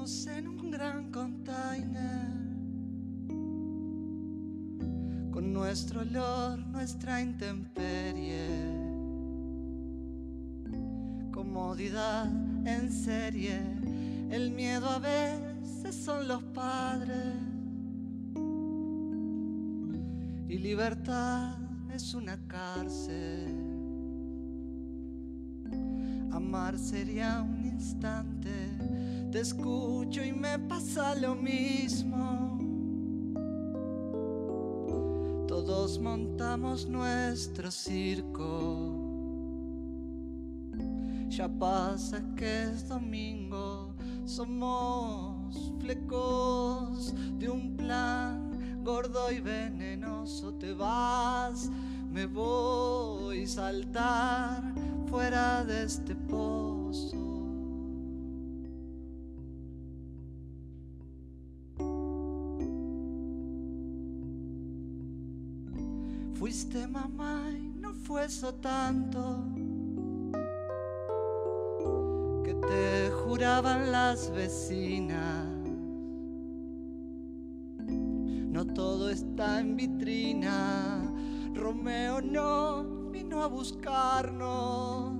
Vivimos en un gran container, con nuestro olor, nuestra intemperie, comodidad en serie. El miedo a veces son los padres y libertad es una cárcel. Amar sería un instante, te escucho y me pasa lo mismo. Todos montamos nuestro circo, ya pasa que es domingo. Somos flecos de un plan gordo y venenoso. Te vas, me voy a saltar fuera de este pozo. Fuiste mamá y no fue eso tanto que te juraban las vecinas. No todo está en vitrina. Romeo no vino a buscarnos.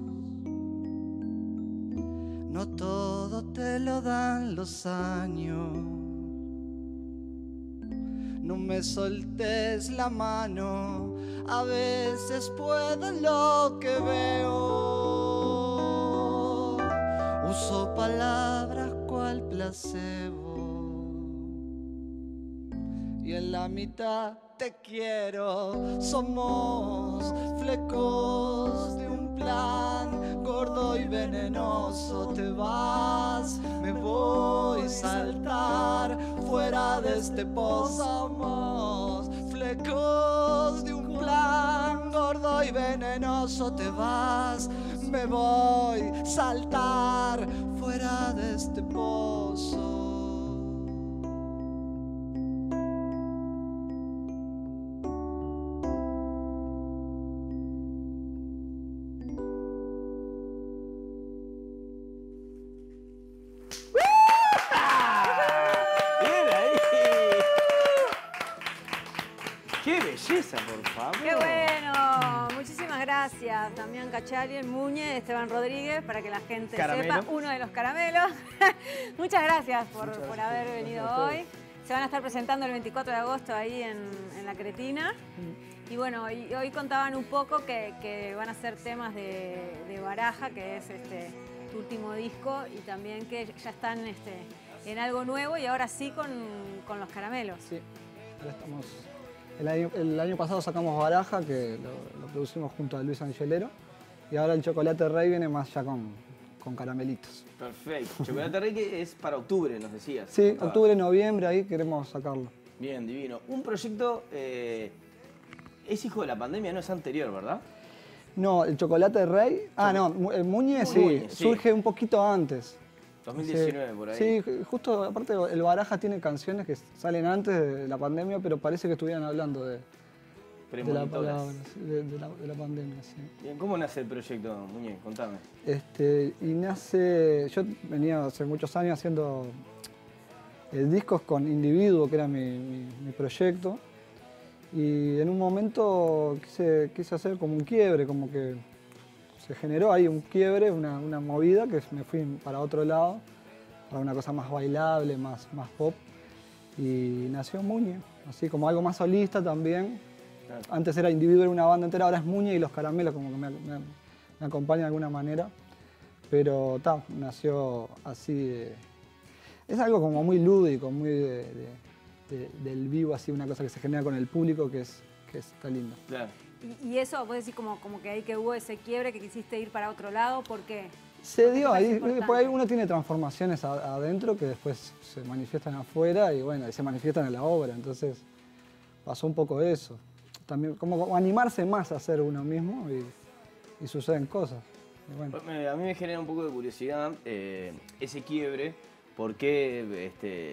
No todo te lo dan los años. No me soltes la mano, a veces puedo lo que veo. Uso palabras cual placebo y en la mitad te quiero. Somos flecos de un plan gordo y venenoso. Te vas, me voy a saltar fuera de este pozo. Somos flecos de un plan gordo y venenoso. Te vas, me voy a saltar fuera de este pozo. Por favor. ¡Qué bueno! Muchísimas gracias, Damián Cachari, Muñe, Esteban Rodríguez, para que la gente sepa, uno de los caramelos. Muchas gracias por haber venido hoy. Se van a estar presentando el 24 de agosto ahí en La Cretina. Y bueno, hoy contaban un poco que van a ser temas de Baraja, que es tu último disco, y también que ya están en algo nuevo y ahora sí con los caramelos. Sí, ahora estamos... El año pasado sacamos Baraja, que lo producimos junto a Luis Angelero, y ahora el Chocolate Rey viene más ya con caramelitos. Perfecto. Chocolate Rey que es para octubre, nos decías. Sí, octubre, noviembre, ahí queremos sacarlo. Bien, divino. Un proyecto es hijo de la pandemia, no es anterior, ¿verdad? No, el Chocolate Rey... no, el Muñe sí, surge un poquito antes. 2019 sí, por ahí. Sí, justo, aparte el Baraja tiene canciones que salen antes de la pandemia, pero parece que estuvieran hablando de la palabra, de la pandemia. Sí. Bien, ¿cómo nace el proyecto, Muñe? Contame. Y nace... Yo venía hace muchos años haciendo discos con Individuo, que era mi proyecto, y en un momento quise hacer como un quiebre, como que se generó ahí un quiebre, una movida, que me fui para otro lado, para una cosa más bailable, más pop. Y nació Muñe, así como algo más solista también. Claro. Antes era Individuo, era una banda entera, ahora es Muñe y los Caramelos, como que me acompañan de alguna manera. Pero nació así. Es algo como muy lúdico, muy del vivo, así, una cosa que se genera con el público que está lindo. Claro. Y eso, vos decís como que ahí que hubo ese quiebre, que quisiste ir para otro lado, ¿por qué? Se dio, ahí uno tiene transformaciones adentro que después se manifiestan afuera y bueno, se manifiestan en la obra, entonces pasó un poco eso. También como animarse más a ser uno mismo y suceden cosas. Y bueno. A mí me genera un poco de curiosidad ese quiebre, porque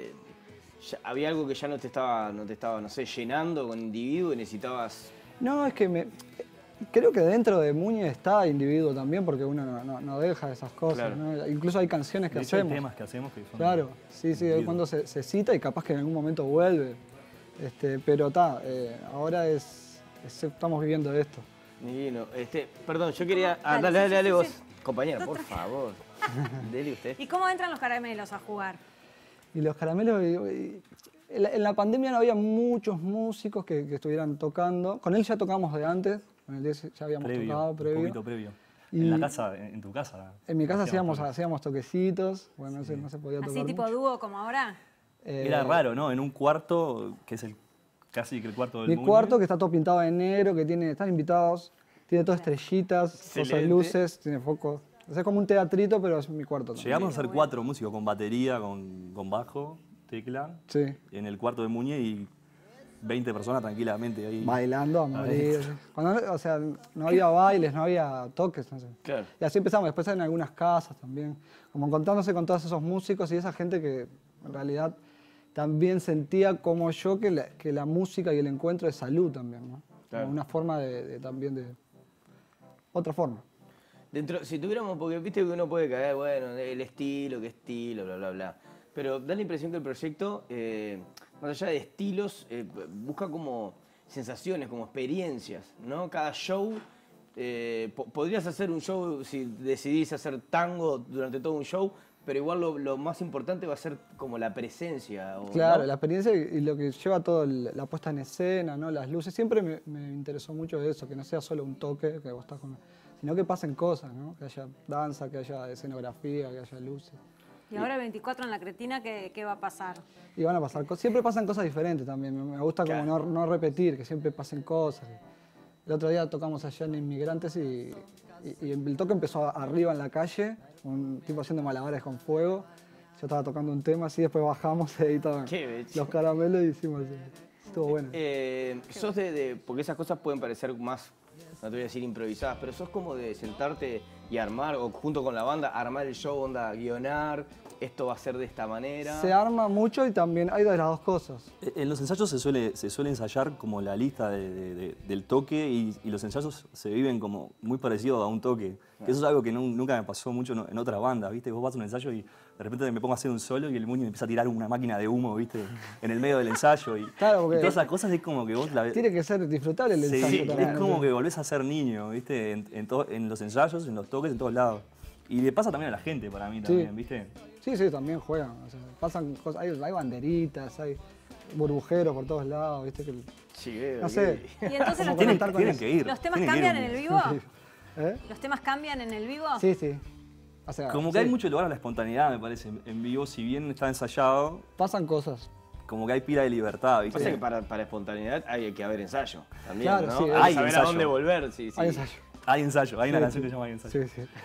había algo que ya no te estaba, no sé, llenando con Individuo y necesitabas... No, es que Creo que dentro de Muñe está individuo también, porque uno no deja esas cosas. Claro. ¿no? Incluso hay canciones que De hecho, hacemos. hay temas que hacemos que son... Claro, sí, hay individuos. cuando se cita y capaz que en algún momento vuelve. Pero ahora estamos viviendo esto. Divino. Perdón, yo quería... Dale, dale sí, vos. sí. Compañera, por favor. Dele usted. ¿Y cómo entran los caramelos a jugar? Y los caramelos, en la pandemia no había muchos músicos que estuvieran tocando. Con él ya tocamos de antes, con el ya habíamos tocado previo. Un poquito previo. Y En la casa, en tu casa. en mi casa hacíamos toquecitos, bueno, no se podía tocar ¿Así tipo mucho. dúo como ahora? Era raro, ¿no? En un cuarto, que es casi que el cuarto del Mi Muñe. cuarto, que está todo pintado de negro, que están invitados, tiene todas estrellitas, cosas, Excelente. luces, tiene focos. Es como un teatrito, pero es mi cuarto también. Llegamos a ser 4 músicos, con batería, con bajo, tecla, Sí. en el cuarto de Muñe y 20 personas tranquilamente ahí. Bailando a morir. No había bailes, no había toques, no sé. Claro. Y así empezamos, después en algunas casas también, como encontrándose con todos esos músicos y esa gente que en realidad también sentía como yo que la música y el encuentro es salud también, ¿no? Claro. Como una forma también de... Otra forma. Si tuviéramos, porque viste que uno puede caer, bueno, el estilo, qué estilo, bla, bla, bla. Pero da la impresión que el proyecto, más allá de estilos, busca como sensaciones, como experiencias, ¿no? Cada show, podrías hacer un show si decidís hacer tango durante todo un show, pero igual lo más importante va a ser como la presencia. Claro, ¿no? la experiencia y lo que lleva todo, la puesta en escena, ¿no? Las luces. Siempre me interesó mucho eso, que no sea solo un toque, que vos estás sino que pasen cosas, ¿no? Que haya danza, que haya escenografía, que haya luces. Y ahora el 24 en la Cretina, ¿qué va a pasar? Y van a pasar cosas. Siempre pasan cosas diferentes también. Me gusta como Claro. no repetir, que siempre pasen cosas. El otro día tocamos allá en Inmigrantes y el toque empezó arriba en la calle, un tipo haciendo malabares con fuego. Yo estaba tocando un tema, así después bajamos y ahí estaban Qué bello. los caramelos y hicimos así. Estuvo bueno. Sos porque esas cosas pueden parecer más, no te voy a decir improvisadas, pero sos como de sentarte y armar, o junto con la banda, armar el show, onda, guionar, esto va a ser de esta manera. Se arma mucho y también hay de las dos cosas. En los ensayos se suele ensayar como la lista del toque y los ensayos se viven como muy parecido a un toque. Que eso es algo que nunca me pasó mucho en otras bandas, ¿viste? Vos vas a un ensayo y de repente me pongo a hacer un solo y el Muñe me empieza a tirar una máquina de humo, ¿viste? En el medio del ensayo. Claro, porque y todas esas cosas es como que vos la ves. tiene que ser disfrutable el Sí, ensayo también. es como que volvés a ser niño, ¿viste? En los ensayos, en los toques, en todos lados. Y le pasa también a la gente, para mí también, ¿viste? Sí, también juegan. O sea, pasan cosas, hay banderitas, hay burbujeros por todos lados, ¿viste? Sí, veo, No sé. Y entonces los Tienen, temas, tienen que ir. ¿los temas tienen que ir cambian un en el día. vivo? ¿Eh? ¿Los temas cambian en el vivo? Sí. O sea, Como que sí, hay mucho lugar a la espontaneidad, me parece, en vivo, si bien está ensayado, pasan cosas. como que hay pila de libertad, ¿viste? Pasa que para espontaneidad hay que haber ensayo también, Claro, ¿no? sí, Hay hay que saber ensayo. a dónde volver, sí. Hay ensayo. Hay ensayo, hay una Sí, canción que se llama Hay ensayo.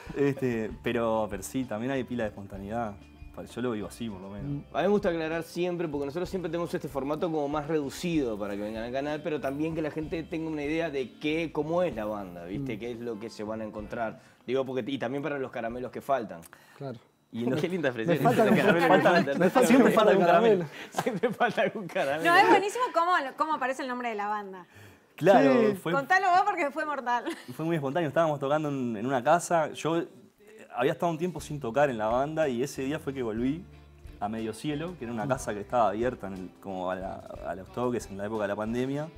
Sí. Pero sí, también hay pila de espontaneidad. Yo lo vivo así, por lo menos. A mí me gusta aclarar siempre, porque nosotros siempre tenemos este formato como más reducido para que vengan al canal, pero también que la gente tenga una idea de cómo es la banda, ¿viste? Qué es lo que se van a encontrar. Digo, y también para los caramelos que faltan. Claro. Y no, qué linda expresión. Me falta Los caramelos que faltan. Siempre falta algún caramelo. Siempre falta algún caramelo. No, es buenísimo cómo aparece el nombre de la banda. Claro, Sí. Contalo vos porque fue mortal. fue muy espontáneo. Estábamos tocando en una casa. Yo había estado un tiempo sin tocar en la banda y ese día fue que volví a Medio Cielo, que era una casa que estaba abierta como a los toques en la época de la pandemia.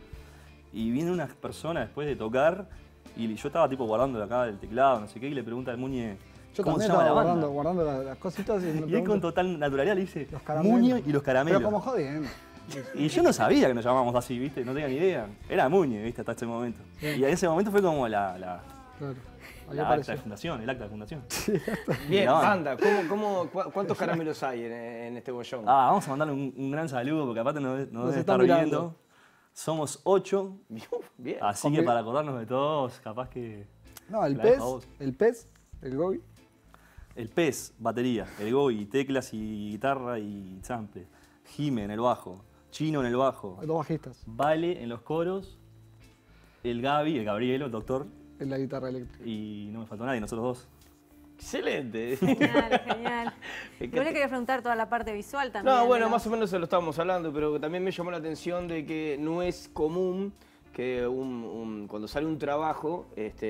Y viene una persona después de tocar y yo estaba tipo guardando acá el teclado, no sé qué, y le pregunta al Muñe Yo cómo se también llama la estaba banda. guardando las cositas y me Y él con pregunto, total naturalidad le dice Los caramelos. Muñe y los caramelos. pero como jodiendo. Y yo no sabía que nos llamábamos así, ¿viste? No tenía ni idea. Era Muñe, ¿viste? Hasta ese momento. Y en ese momento fue como Claro. Ahí el acta apareció. de fundación, el acta de fundación. Bien, La banda, ¿cuántos caramelos hay en este bollón? Vamos a mandarle un gran saludo, porque aparte nos debe están estar mirando. viendo. Somos 8, Bien. así que para acordarnos de todos, capaz que... No, el La pez, dejo a vos. el Gobi. El pez, batería. El Goy, teclas y guitarra y sample. Jime en el bajo. Chino en el bajo. Dos bajistas, Vale en los coros. El Gaby, el Gabrielo, el doctor. en la guitarra eléctrica. Y no me faltó nadie, nosotros dos. Excelente. Genial. Y vos le quería preguntar toda la parte visual también. No, bueno, de más o menos se lo estábamos hablando, pero también me llamó la atención de que no es común que cuando sale un trabajo,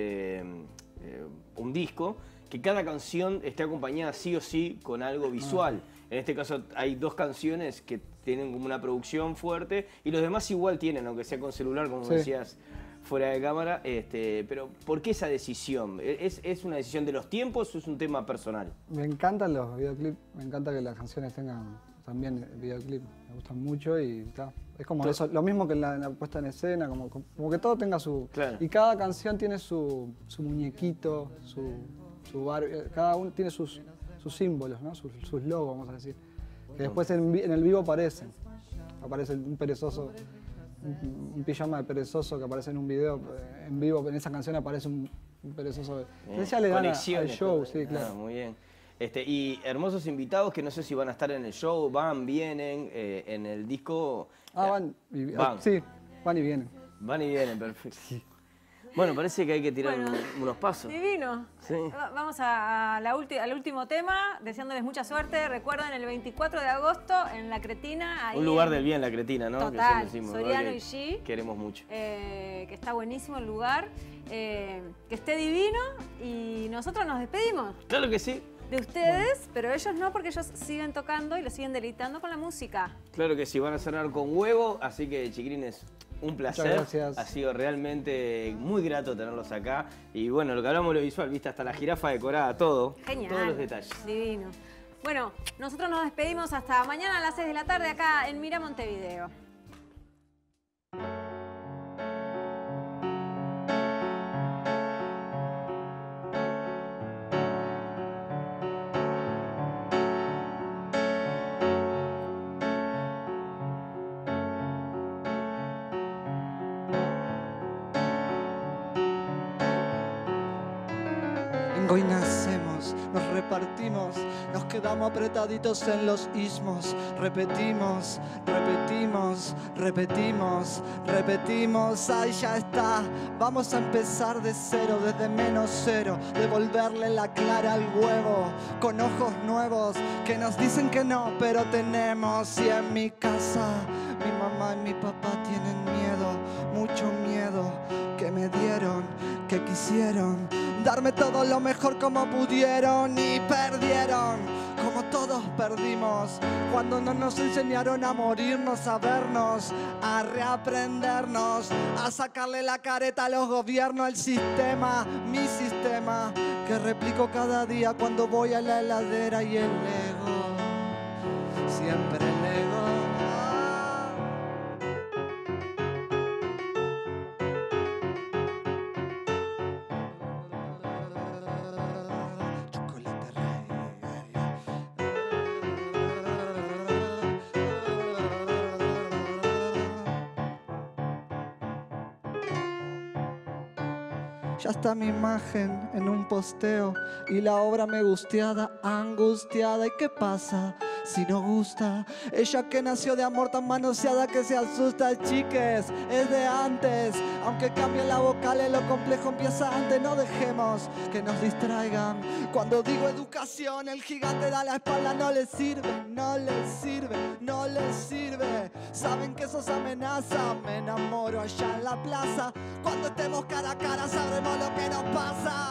un disco, que cada canción esté acompañada sí o sí con algo visual. En este caso hay 2 canciones que tienen como una producción fuerte y los demás igual tienen, aunque sea con celular, como decías, fuera de cámara. Pero ¿por qué esa decisión? ¿Es una decisión de los tiempos o es un tema personal? Me encantan los videoclips, me encanta que las canciones tengan también videoclip, me gustan mucho y ta, es como eso, lo mismo que en la puesta en escena, como que todo tenga su... Claro. Y cada canción tiene su muñequito, su Barbie, cada uno tiene sus símbolos, ¿no? sus logos, vamos a decir. Que después en el vivo aparecen. Aparece un perezoso, un pijama de perezoso que aparece en un video, en vivo, en esa canción aparece un perezoso. Entonces ya le dan al show, sí, claro. Muy bien. Y hermosos invitados que no sé si van a estar en el show, vienen, en el disco. Van. Sí, van y vienen. Van y vienen, perfecto. Bueno, parece que hay que tirar unos pasos. Divino. Sí. Vamos al último tema, deseándoles mucha suerte. Recuerden, el 24 de agosto en La Cretina. Ahí un lugar del bien, La Cretina, ¿no? Total, que decimos, Soriano y G. Queremos mucho. Que está buenísimo el lugar. Que esté divino y nosotros nos despedimos. Claro que sí. De ustedes, pero ellos no, porque ellos siguen tocando y lo siguen deleitando con la música. Claro que sí, van a cenar con huevo, así que chiquilines, un placer. Muchas gracias. Ha sido realmente muy grato tenerlos acá. Y bueno, lo que hablamos de lo visual, viste, hasta la jirafa decorada, todo. Genial. Todos los detalles. Divino. Bueno, nosotros nos despedimos hasta mañana a las 6 de la tarde acá en Mira Montevideo. Hoy nacemos, nos repartimos, nos quedamos apretaditos en los ismos. Repetimos, repetimos, repetimos, repetimos. Ahí ya está, vamos a empezar de cero, desde -0. Devolverle la clara al huevo, con ojos nuevos que nos dicen que no, pero tenemos. Y en mi casa, mi mamá y mi papá tienen miedo, mucho miedo, que me dieron, que quisieron darme todo lo mejor como pudieron y perdieron, como todos perdimos, cuando no nos enseñaron a morirnos, a vernos, a reaprendernos, a sacarle la careta a los gobiernos, el sistema, mi sistema, que replico cada día cuando voy a la heladera y el ego, siempre el ego. Ya está mi imagen en un posteo y la obra me gusteada, angustiada. ¿Y qué pasa si no gusta? Ella que nació de amor tan manoseada que se asusta, chiques, es de antes. Aunque cambien las vocales, lo complejo empieza antes. No dejemos que nos distraigan. Cuando digo educación, el gigante da la espalda. No les sirve, no les sirve, no les sirve. Saben que eso es amenaza. Me enamoro allá en la plaza. Cuando estemos cara a cara sabremos lo que nos pasa.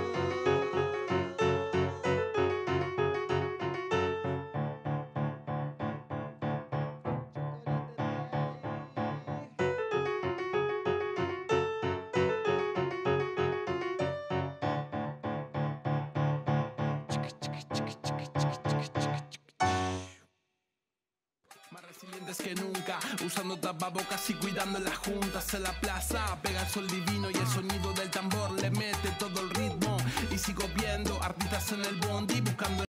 Resilientes que nunca, usando tapabocas y cuidando las juntas en la plaza. Pega el sol divino y el sonido del tambor le mete todo el ritmo. Y sigo viendo artistas en el bondi buscando